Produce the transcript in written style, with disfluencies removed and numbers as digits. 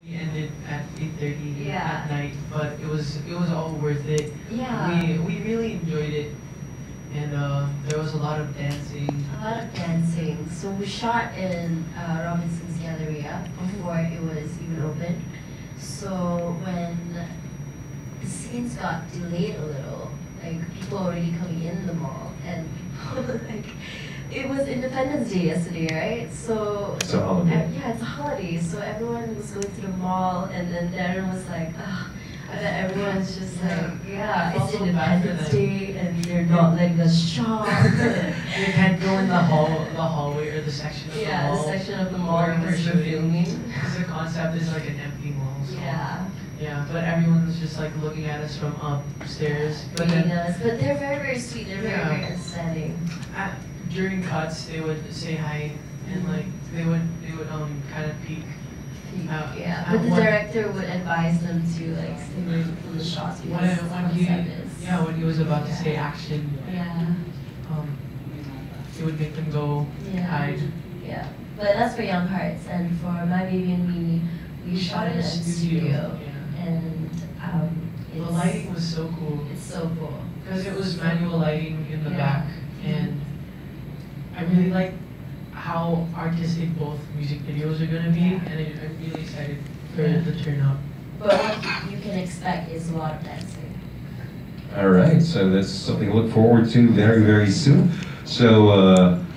Ended at 8:30 Yeah. at night, but it was all worth it. Yeah. We really enjoyed it, and there was a lot of dancing. A lot of dancing. So we shot in Robinson's Galleria before it was even open. So when the scenes got delayed a little, like people already coming in the mall, and people like it was Independence Day yesterday, right? So It's a holiday. yeah, it's a holiday. So everyone was going to the mall, and then Darren was like, ah. And then everyone's just like, yeah, I it's felt so bad for Independence them. Day, and they're not letting us shop. You can't go in the hallway or the section of the Yeah, the mall. section of the mall where because we're we're shooting. filming. Because the concept is like an empty mall. So. Yeah, Yeah, but everyone was just like looking at us from upstairs. But greeting then us. But they're very, very sweet. They're Yeah. very, very understanding. during cuts, they would say hi and like they would kind of peek. Yeah, at but the what- director would advise them to like stay away from the shots when, because the when he concept is. when he was about to say action, Yeah. he would make them go Yeah. hide. Yeah. But that's for Young Hearts, and for My Baby and Me, we shot it in a studio, Yeah. and The it's, lighting was so cool it's so cool. because it was manual lighting in the Yeah. back, and I really like how artistic both music videos are gonna be, Yeah. and I'm really excited for Yeah. the turnout. But what you can expect is a lot of dancing. All right, so that's something to look forward to very, very soon. So